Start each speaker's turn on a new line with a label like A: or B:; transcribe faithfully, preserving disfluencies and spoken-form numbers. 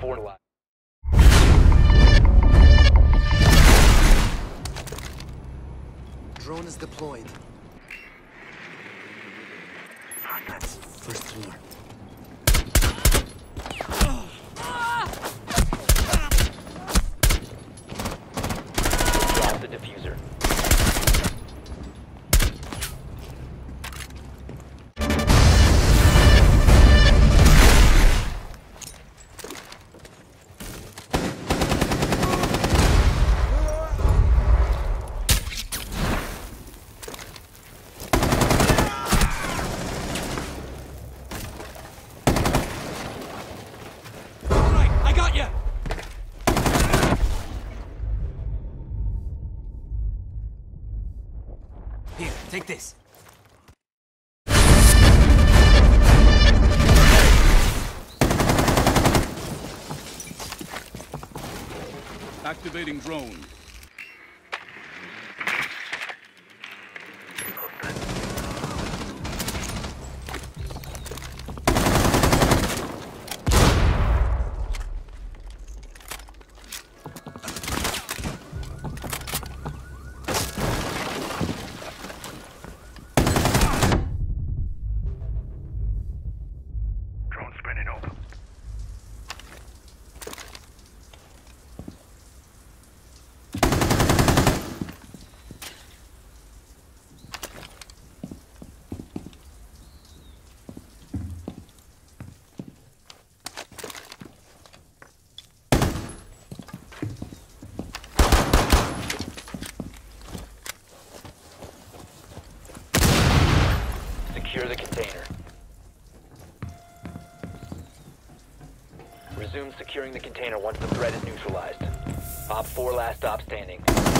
A: four.
B: Drone is deployed. That's first floor.
A: Drop the diffuser.
B: Here, take this.
C: Activating drone. Secure the container. Resume securing the container once the threat is neutralized. Op four last stop standing.